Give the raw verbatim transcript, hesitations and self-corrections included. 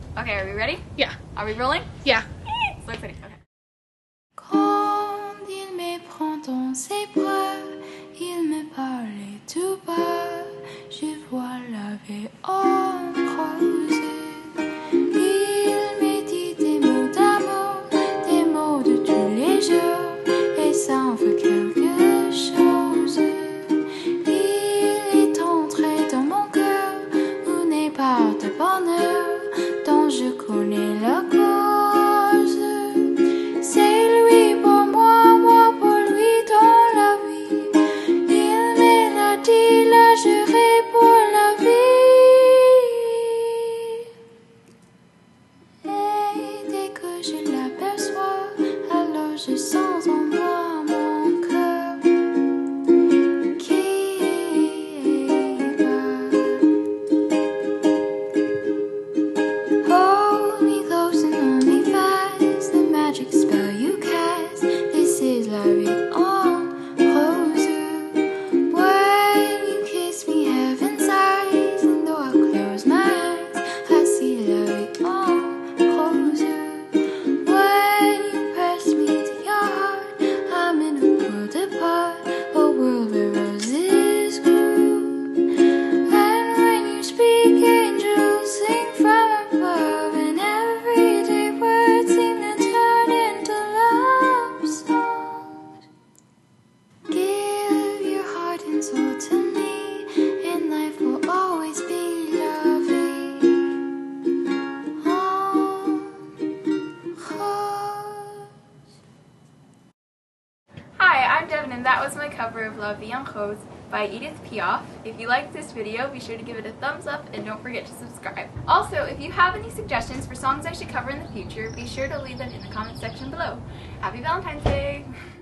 Okay, are we ready? Yeah. Are we rolling? Yeah. So exciting. Okay. Quand il me prend dans ses bras, il me parlait tout bas, je vois la vie en rose. Il me dit des mots d'amour, des mots de tous les jours, et ça en fait quelque chose. Il est entré dans mon cœur, une part de bonheur dont je connais la cause. C'est lui pour moi, moi pour lui dans la vie. Il me l'a dit, là j'irai pour la vie. Et dès que je l'aperçois, alors je sens en moi mon cœur qui bat. Hold me close and hold me fast, the magic spell you cast. This is la vie en rose. When you kiss me, heaven's eyes, and though I close my eyes, I see la vie en rose. When you press me to your heart, I'm in a world apart, a world where roses grew. And when you speak, angels sing from above, and everyday words seem to turn into love songs. Give your heart and soul to me, and life will always be lovely. En rose. Hi, I'm Devin, and that was my cover of La Vie en Rose by Edith Piaf. If you liked this video, be sure to give it a thumbs up and don't forget to subscribe. Also, if you have any suggestions for songs I should cover in the future, be sure to leave them in the comment section below. Happy Valentine's Day!